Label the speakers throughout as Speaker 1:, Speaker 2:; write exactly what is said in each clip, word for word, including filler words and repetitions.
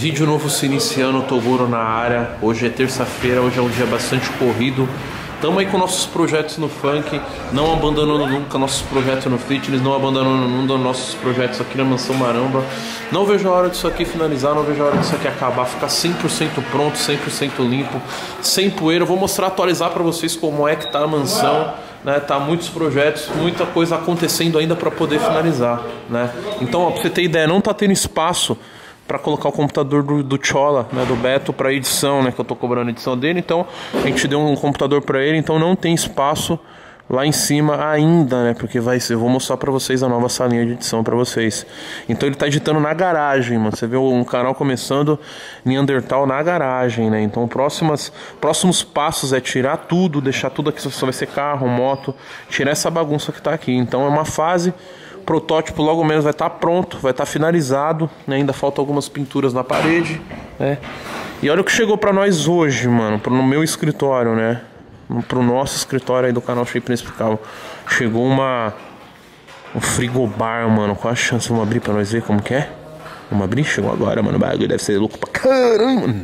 Speaker 1: Vídeo novo se iniciando, Toguro na área. Hoje é terça-feira, hoje é um dia bastante corrido. Tamo aí com nossos projetos no funk, não abandonando nunca nossos projetos no fitness, não abandonando nunca nossos projetos aqui na Mansão Maromba. Não vejo a hora disso aqui finalizar, não vejo a hora disso aqui acabar, ficar cem por cento pronto, cem por cento limpo, sem poeira. Eu vou mostrar, atualizar pra vocês como é que tá a mansão, né? Tá muitos projetos, muita coisa acontecendo ainda pra poder finalizar, né? Então, ó, pra você ter ideia, não tá tendo espaço para colocar o computador do, do Chola, né, do Beto, para edição, né, que eu tô cobrando a edição dele. Então a gente deu um computador para ele, então não tem espaço lá em cima ainda, né, porque vai ser, eu vou mostrar para vocês a nova salinha de edição para vocês. Então ele tá editando na garagem, mano. Você vê um canal começando Neandertal na garagem, né? Então próximas, próximos passos é tirar tudo, deixar tudo aqui, só vai ser carro, moto, tirar essa bagunça que tá aqui. Então é uma fase. Protótipo logo menos vai estar pronto, vai estar finalizado, né? Ainda faltam algumas pinturas na parede, né? E olha o que chegou pra nós hoje, mano, pro no meu escritório, né? Pro nosso escritório aí do canal Shape Inexplicável. Chegou uma um frigobar, mano. Qual a chance? Vamos abrir pra nós ver como que é? Vamos abrir? Chegou agora, mano. O bagulho deve ser louco pra caramba, mano.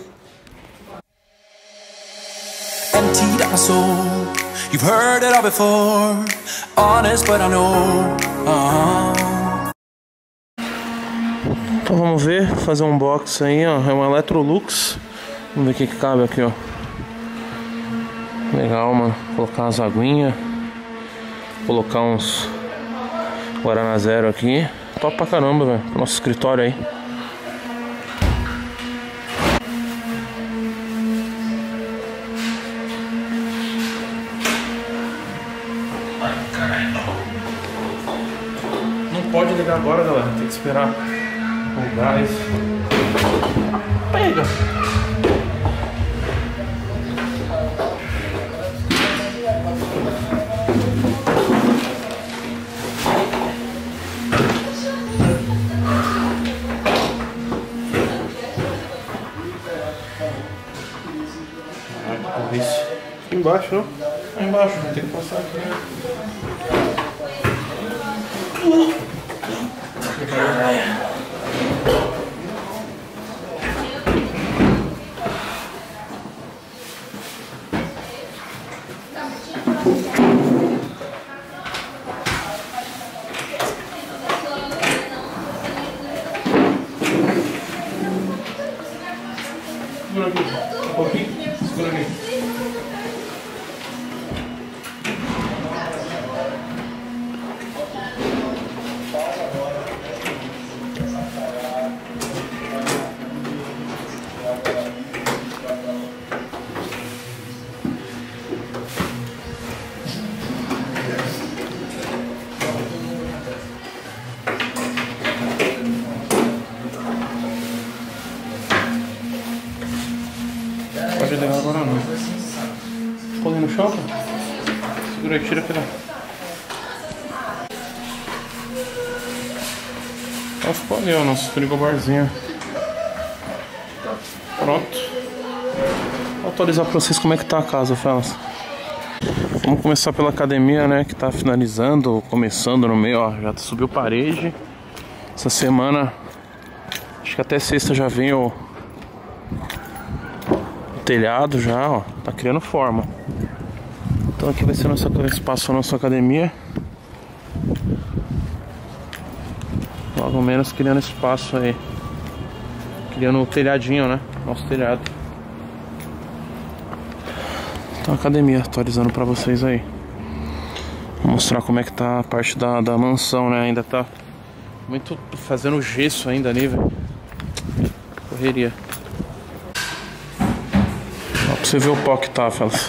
Speaker 2: Emptied out my soul. You've heard it all before. Honest, but I know. Uh-huh.
Speaker 1: Então vamos ver, fazer um box aí, ó. É um Electrolux. Vamos ver o que, que cabe aqui, ó. Legal, mano. Colocar umas aguinhas. Colocar uns Guaraná Zero aqui. Top pra caramba, velho. Pro nosso escritório aí. Pode ligar agora, galera. Tem que esperar o gás. Pega! Ah, que isso. Embaixo, não? Ah, embaixo, vai ter que passar aqui, né? Segura aqui, um pouquinho, segura aqui. Pode ligar agora não. Põe no chão, cara. Segura aí, tira aqui lá. Ó, ficou ali, ó, nosso frigobarzinho. Pronto. Vou atualizar pra vocês como é que tá a casa, Felas. Vamos começar pela academia, né, que tá finalizando, começando no meio, ó. Já subiu parede. Essa semana, acho que até sexta já vem o telhado já, ó, tá criando forma. Então aqui vai ser nosso espaço, a nossa academia. Logo menos criando espaço aí, criando o telhadinho, né, nosso telhado. Então academia, atualizando pra vocês aí. Vou mostrar como é que tá a parte da, da mansão, né, ainda tá muito fazendo gesso ainda ali, velho. Correria. Pra você ver o pó que tá, Felas.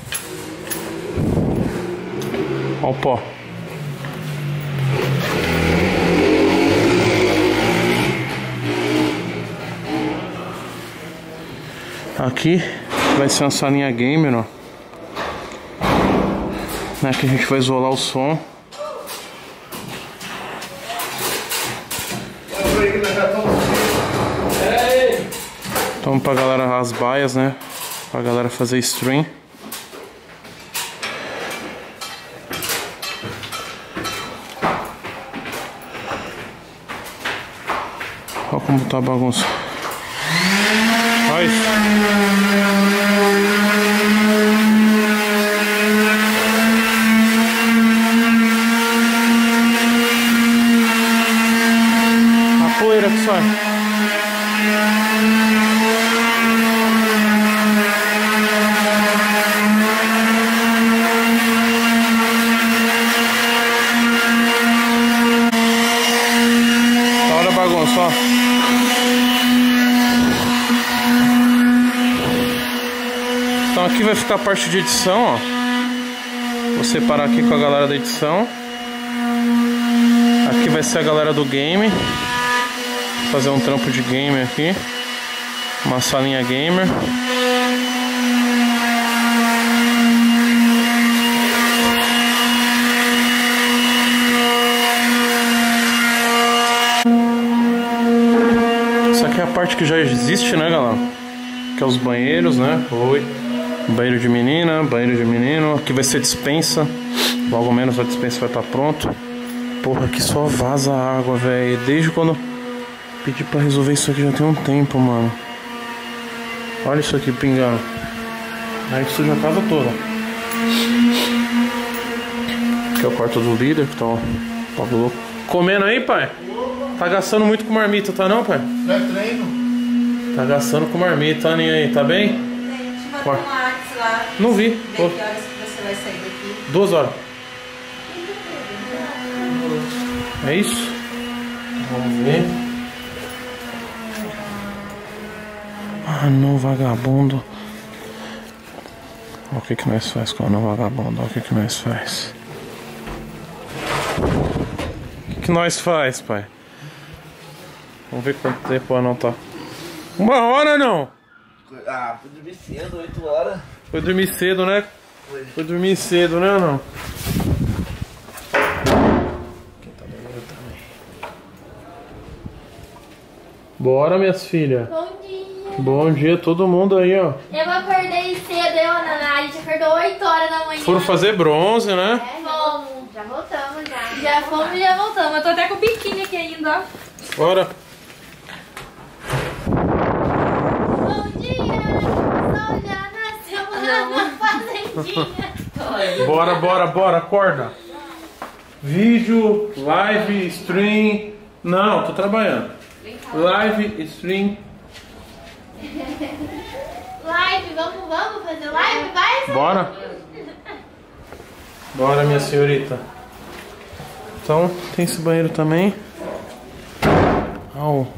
Speaker 1: Olha o pó. Aqui vai ser uma salinha gamer, ó. Né, que a gente vai isolar o som. Então pra galera as baias, né? Pra galera fazer stream. Olha como tá a bagunça. nóis. A poeira que sai. Olha a bagunça, ó. Então aqui vai ficar a parte de edição, ó. Vou separar aqui com a galera da edição. Aqui vai ser a galera do game. Vou fazer um trampo de game aqui. Uma salinha gamer. Essa aqui é a parte que já existe, né, galera? Que é os banheiros, né? Oi. Banheiro de menina, banheiro de menino. Aqui vai ser dispensa. Logo menos a dispensa vai estar pronto. Porra, aqui só vaza água, velho. Desde quando pedi pra resolver isso aqui já tem um tempo, mano. Olha isso aqui pingando. Aí suja a casa toda. Aqui é o quarto do líder, que tá ó, Pablo louco. Comendo aí, pai? Tá gastando muito com marmita, tá não, pai?
Speaker 3: Não é treino?
Speaker 1: Tá gastando com marmita, tá nem aí, tá bem?
Speaker 4: Tem, te mandei um WhatsApp lá.
Speaker 1: Não vi.
Speaker 4: Vê que horas que você vai sair daqui.
Speaker 1: Duas horas. É isso? Vamos ver. Ah, não, vagabundo. Olha o que que nós faz com o não vagabundo. Olha o que que nós faz. O que que nós faz, pai? Vamos ver quanto tempo o anão tá. Uma hora, não?
Speaker 3: Ah, fui dormir cedo, oito horas.
Speaker 1: Foi dormir cedo, né? Foi, Foi dormir cedo, né, não? Quem tá dormindo também. Bora, minhas filhas.
Speaker 5: Bom dia.
Speaker 1: Bom dia, todo mundo aí, ó.
Speaker 5: Eu acordei cedo, eu, Naná. A gente acordou oito horas da manhã.
Speaker 1: Foram fazer bronze, né?
Speaker 5: É, fomos. Já voltamos, já.
Speaker 4: Já fomos e já voltamos. Eu tô até com o biquíni aqui ainda, ó.
Speaker 1: Bora.
Speaker 5: Bom dia. Sol já nasceu lá na fazendinha.
Speaker 1: Bora, bora, bora, acorda. Vídeo, live, stream. Não, tô trabalhando. Live, stream.
Speaker 5: Live, vamos, vamos fazer live? Vai, Sol?
Speaker 1: Bora. Bora, minha senhorita. Então, tem esse banheiro também. Au.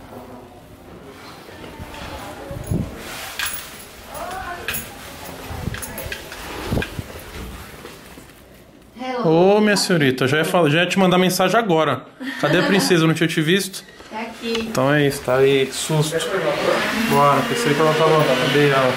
Speaker 1: Ô, minha senhorita, já ia, falar, já ia te mandar mensagem agora. Cadê a princesa? Eu não tinha te visto.
Speaker 4: Tá aqui.
Speaker 1: Então é isso, tá aí, que susto. Bora, pensei que ela tava. Cadê ela?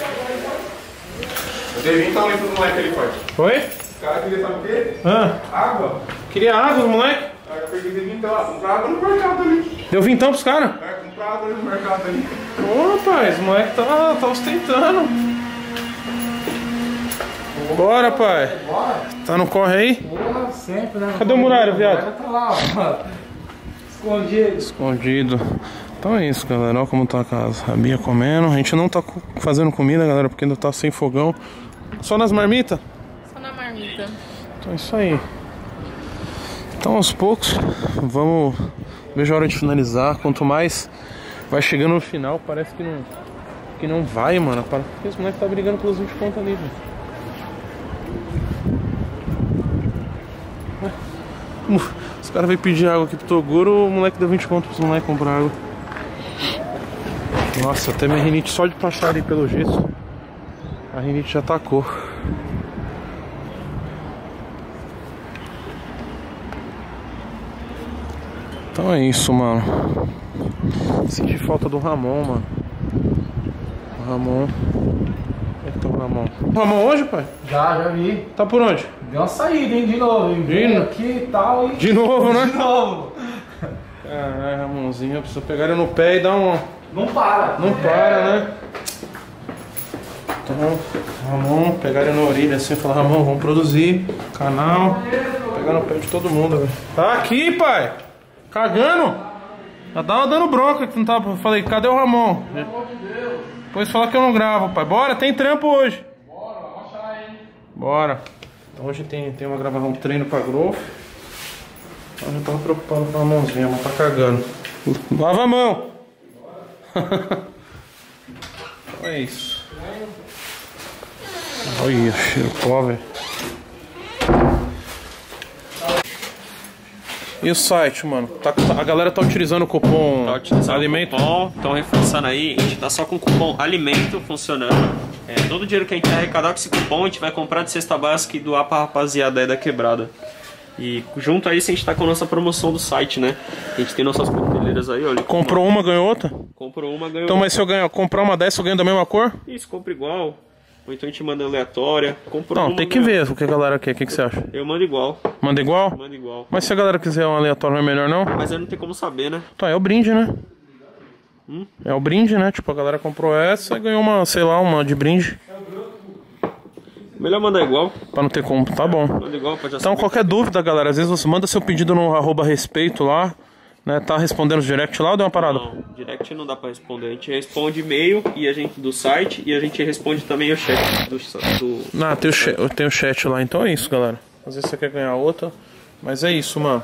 Speaker 3: Eu dei vinte tamanho pro moleque ali, forte.
Speaker 1: Oi?
Speaker 3: O cara queria saber o quê?
Speaker 1: Ah,
Speaker 3: Água.
Speaker 1: queria água, moleque?
Speaker 3: Aí eu peguei vinte lá, comprar água no mercado ali.
Speaker 1: Deu vintão pros caras?
Speaker 3: É, comprar água no mercado ali.
Speaker 1: Ô, rapaz, o moleque tá, tá ostentando. Bora, pai.
Speaker 3: Bora.
Speaker 1: Tá no corre aí?
Speaker 3: Porra, sempre, né?
Speaker 1: Cadê o Muralha, viado?
Speaker 3: Tá lá, ó. Escondido.
Speaker 1: Escondido. Então é isso, galera. Olha como tá a casa. A Bia comendo. A gente não tá fazendo comida, galera, porque ainda tá sem fogão. Só nas marmitas?
Speaker 4: Só na marmita.
Speaker 1: Então é isso aí. Então aos poucos, vamos. Vejo a hora de finalizar. Quanto mais vai chegando no final, parece que não. Que não vai, mano. Porque esse moleque tá brigando pelos vinte conto ali, velho. Os caras vêm pedir água aqui pro Toguro, o moleque deu vinte conto pros moleques comprar água. Nossa, até minha rinite só de passar ali pelo gesso. A rinite já atacou. Então é isso, mano. Senti falta do Ramon, mano. O Ramon. Onde é que tá o Ramon? O Ramon hoje, pai?
Speaker 3: Já, já vi.
Speaker 1: Tá por onde?
Speaker 3: Deu uma saída, hein? De novo, hein?
Speaker 1: De novo?
Speaker 3: Aqui e tal, hein?
Speaker 1: De novo, né?
Speaker 3: De novo.
Speaker 1: Caralho, Ramonzinho, precisa pegar ele no pé e dar um.
Speaker 3: Não para.
Speaker 1: Não para, né? Então, Ramon, pegar ele na orelha assim e falar: Ramon, vamos produzir canal. Pegar no pé de todo mundo, velho. Tá aqui, pai! Cagando! Já tava dando bronca que não tava. Falei: cadê o Ramon? Depois fala que eu não gravo, pai. Bora, tem trampo hoje. Bora, vamos achar aí. Bora. Então hoje tem, tem uma gravação, um treino pra Growth. Eu já tava preocupado com a mãozinha, mas tá cagando. Lava a mão. É isso. Olha, cheiro pó, velho. E o site, mano? Tá, a galera tá utilizando o cupom
Speaker 6: tá utilizando
Speaker 1: alimento?
Speaker 6: O cupom, estão reforçando aí. A gente tá só com o cupom alimento funcionando. É, todo o dinheiro que a gente arrecadar com esse cupom, a gente vai comprar de cesta básica e doar pra rapaziada aí da quebrada. E junto a isso a gente tá com a nossa promoção do site, né? A gente tem nossas coqueteleiras aí, olha.
Speaker 1: Comprou uma, ganhou outra?
Speaker 6: Comprou uma, ganhou
Speaker 1: Então,
Speaker 6: outra.
Speaker 1: mas se eu ganhar, comprar uma dessa, eu ganho da mesma cor?
Speaker 6: Isso, compra igual. Ou então a gente manda aleatória. Comprou
Speaker 1: Não,
Speaker 6: uma,
Speaker 1: tem que
Speaker 6: ganhou.
Speaker 1: ver o que a galera quer. O que, que você acha?
Speaker 6: Eu mando igual.
Speaker 1: Manda igual?
Speaker 6: Manda igual.
Speaker 1: Mas se a galera quiser um aleatório, não é melhor não?
Speaker 6: Mas aí não tem como saber, né?
Speaker 1: Tá, é o brinde, né?
Speaker 6: Hum?
Speaker 1: É o brinde, né? Tipo, a galera comprou essa e ganhou uma, sei lá, uma de brinde.
Speaker 6: Melhor mandar igual.
Speaker 1: Pra não ter como, tá bom.
Speaker 6: Manda igual pra já
Speaker 1: Então,
Speaker 6: saber.
Speaker 1: qualquer dúvida, galera, às vezes você manda seu pedido no arroba respeito lá, né? Tá respondendo os direct lá ou deu uma parada?
Speaker 6: Não, direct não dá pra responder. A gente responde e-mail e a gente do site e a gente responde também o chat do, do...
Speaker 1: Ah, tem o, chat, tem o chat lá, então é isso, galera. Às vezes você quer ganhar outra, mas é isso, mano.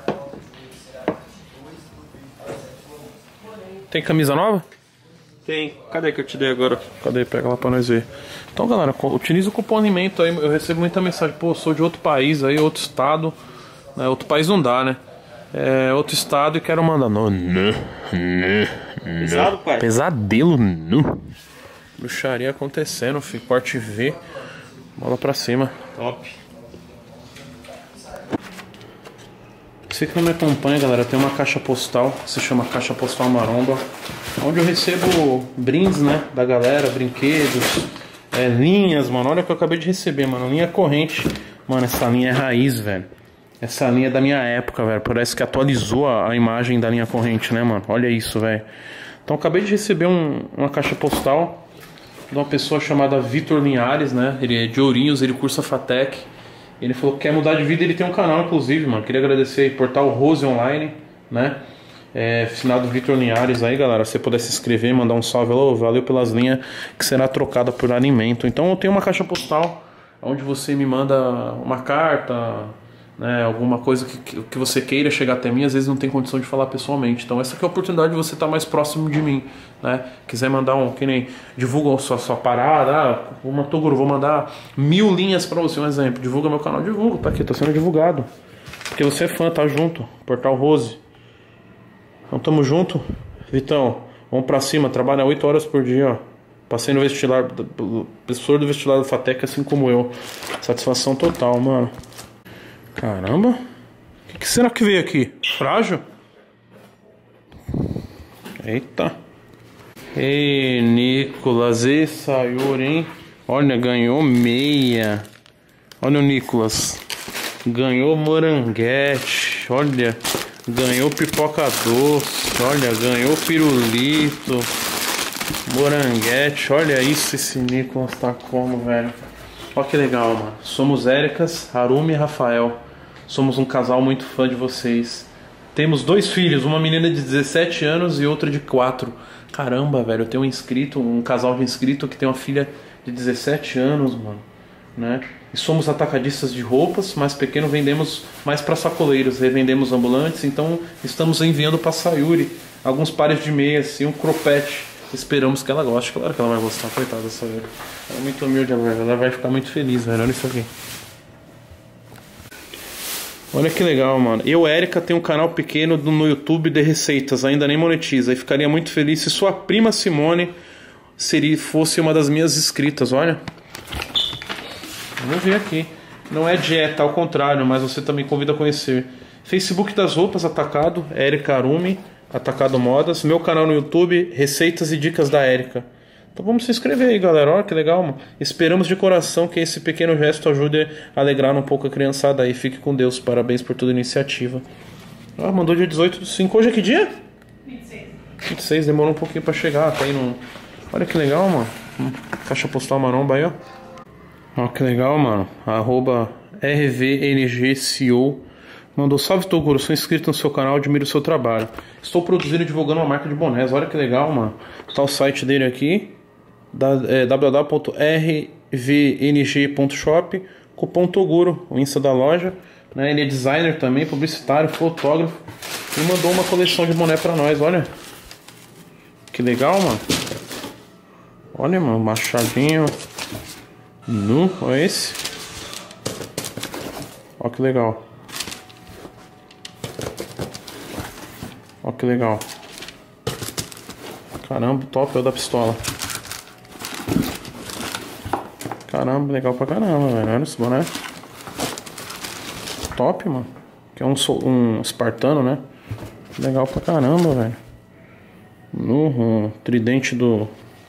Speaker 1: Tem camisa nova?
Speaker 6: Tem. Cadê que eu te dei agora?
Speaker 1: Cadê? Pega lá pra nós ver. Então, galera, utiliza o cupom alimento aí. Eu recebo muita mensagem. Pô, sou de outro país aí, outro estado. Né? Outro país não dá, né? É outro estado e quero mandar. Não, não, não,
Speaker 6: Pesado, pai?
Speaker 1: Pesadelo, não. Bruxaria acontecendo, filho. Corte V. Bola pra cima.
Speaker 6: Top.
Speaker 1: Você que não me acompanha, galera, tem uma caixa postal, se chama Caixa Postal Maromba, onde eu recebo brindes, né, da galera, brinquedos, é, linhas, mano. Olha o que eu acabei de receber, mano, linha corrente. Mano, essa linha é raiz, velho. Essa linha é da minha época, velho. Parece que atualizou a, a imagem da linha corrente, né, mano? Olha isso, velho. Então, acabei de receber um, uma caixa postal de uma pessoa chamada Vitor Linhares, né? Ele é de Ourinhos, ele cursa Fatec. Ele falou que quer mudar de vida, ele tem um canal, inclusive, mano. Queria agradecer aí, Portal Rose Online, né? É, finado Vitor Linhares aí, galera. Se você puder se inscrever, mandar um salve, oh, valeu pelas linhas que será trocada por alimento. Então eu tenho uma caixa postal onde você me manda uma carta, né, alguma coisa que, que você queira chegar até mim. Às vezes não tem condição de falar pessoalmente. Então essa aqui é a oportunidade de você estar mais próximo de mim, né? Quiser mandar um, que nem divulga a sua, sua parada, ah, uma Toguro, vou mandar mil linhas pra você, um exemplo. Divulga meu canal, divulga, tá aqui, tá sendo divulgado. Porque você é fã, tá junto. Portal Rose. Então tamo junto, Vitão. Vamos pra cima, trabalha oito horas por dia, ó. Passei no vestibular, professor do vestibular do Fatec, assim como eu. Satisfação total, mano. Caramba. O que, que será que veio aqui? Frágil? Eita. Ei, Nicolas. E Sayuri, hein? Olha, ganhou meia. Olha o Nicolas. Ganhou moranguete. Olha. Ganhou pipoca doce. Olha, ganhou pirulito. Moranguete. Olha isso, esse Nicolas tá como, velho. Olha que legal, mano. Somos Éricas, Harumi e Rafael. Somos um casal muito fã de vocês. Temos dois filhos, uma menina de dezessete anos e outra de quatro. Caramba, velho, eu tenho um inscrito, um casal de inscrito que tem uma filha de dezessete anos, mano, né? E somos atacadistas de roupas, mas pequeno vendemos mais para sacoleiros, revendemos ambulantes, então estamos enviando para Sayuri alguns pares de meias e um cropete. Esperamos que ela goste, claro que ela vai gostar, coitada da Sayuri. Ela é muito humilde, ela vai ficar muito feliz, velho, olha isso aqui. Olha que legal, mano. Eu, Érica, tenho um canal pequeno no YouTube de receitas, ainda nem monetiza. E ficaria muito feliz se sua prima Simone seria, fosse uma das minhas inscritas, olha. Vamos ver aqui. Não é dieta, ao contrário, mas você também convida a conhecer. Facebook das Roupas, Atacado, Érica Harumi, Atacado Modas. Meu canal no YouTube, Receitas e Dicas da Érica. Então vamos se inscrever aí, galera. Olha que legal, mano. Esperamos de coração que esse pequeno gesto ajude a alegrar um pouco a criançada aí. Fique com Deus. Parabéns por toda a iniciativa. Ah, mandou dia dezoito do cinco. Hoje é que dia? vinte e seis. vinte e seis, demorou um pouquinho pra chegar. Tá aí no... Olha que legal, mano. Hum, Caixa Postal Maromba aí, ó. Olha que legal, mano. Arroba R V N G C O. Mandou: salve, Toguro, sou inscrito no seu canal, admiro o seu trabalho. Estou produzindo e divulgando uma marca de bonés. Olha que legal, mano. Tá o site dele aqui. da, é, w w w ponto r v n g ponto shop, cupom Toguro, o Insta da loja, né? Ele é designer também, publicitário, fotógrafo, e mandou uma coleção de boné pra nós, olha. Que legal, mano. Olha, mano, machadinho. Nu, olha esse. Olha que legal. Olha que legal. Caramba, top, é o da pistola. Caramba, legal pra caramba, velho. Olha esse boné. Top, mano. Que é um, um espartano, né? Legal pra caramba, velho. No um tridente do...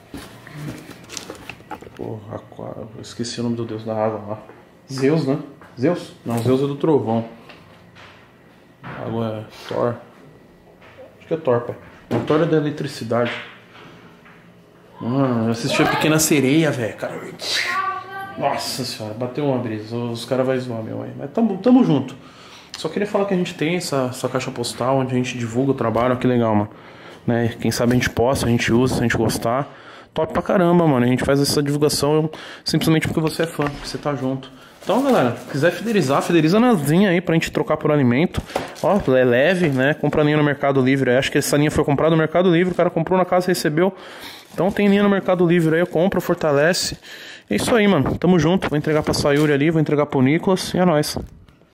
Speaker 1: Porra, eu esqueci o nome do deus da água lá. Zeus, né? Zeus? Não, Zeus é do trovão. A água é Thor. Acho que é Thor, pai. O Thor é da eletricidade. Mano, eu assisti a Pequena Sereia, velho. Cara... Nossa senhora, bateu uma brisa. Os caras vão zoar, meu aí. Mas tamo, tamo junto. Só queria falar que a gente tem essa, essa caixa postal onde a gente divulga o trabalho. Que legal, mano. Né? Quem sabe a gente posta, a gente usa, se a gente gostar. Top pra caramba, mano. A gente faz essa divulgação simplesmente porque você é fã, porque você tá junto. Então, galera, se quiser fidelizar, fideliza na linha aí pra gente trocar por alimento. Ó, é leve, né? Compra linha no Mercado Livre. Eu acho que essa linha foi comprada no Mercado Livre. O cara comprou na casa e recebeu. Então tem linha no Mercado Livre aí, eu compro, fortalece. É isso aí, mano. Tamo junto. Vou entregar pra Sayuri ali, vou entregar pro Nicolas e é nóis.